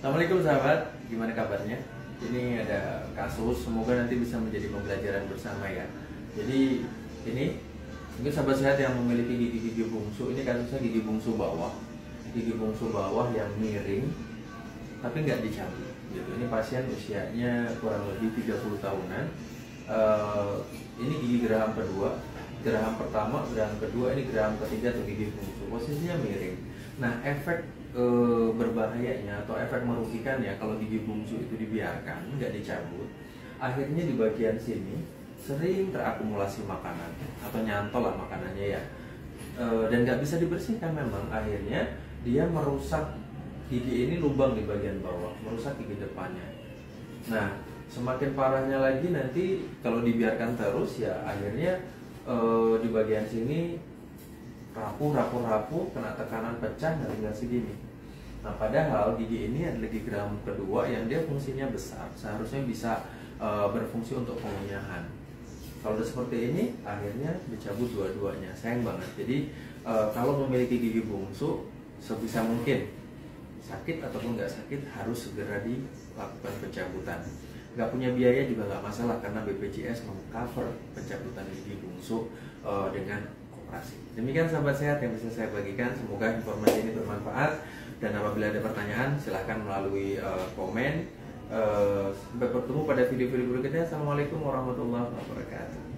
Assalamualaikum sahabat, gimana kabarnya? Ini ada kasus, semoga nanti bisa menjadi pembelajaran bersama ya. Jadi ini mungkin sahabat sehat yang memiliki gigi bungsu, ini kasusnya gigi bungsu bawah. Gigi bungsu bawah yang miring tapi nggak dicabut gitu. Ini pasien usianya kurang lebih 30 tahunan. Ini gigi geraham kedua, geraham pertama, geraham kedua, ini geraham ketiga atau gigi bungsu. Posisinya miring. Nah, efek berbahayanya atau efek merugikannya kalau gigi bungsu itu dibiarkan nggak dicabut, akhirnya di bagian sini sering terakumulasi makanan atau nyantol lah makanannya ya, dan nggak bisa dibersihkan. Memang akhirnya dia merusak gigi ini, lubang di bagian bawah, merusak gigi depannya. Nah, semakin parahnya lagi nanti kalau dibiarkan terus ya akhirnya di bagian sini rapuh, kena tekanan pecah, dan tinggal segini. Nah, padahal gigi ini adalah gigi geraham kedua yang dia fungsinya besar, seharusnya bisa berfungsi untuk pengunyahan. Kalau udah seperti ini, akhirnya dicabut dua-duanya, sayang banget. Jadi kalau memiliki gigi bungsu, sebisa mungkin sakit ataupun nggak sakit harus segera dilakukan pencabutan. Nggak punya biaya juga nggak masalah karena BPJS mengcover pencabutan gigi bungsu dengan koperasi. Demikian sahabat sehat yang bisa saya bagikan, semoga informasi ini bermanfaat. Dan apabila ada pertanyaan silahkan melalui komen. Sampai bertemu pada video-video berikutnya. Assalamualaikum warahmatullahi wabarakatuh.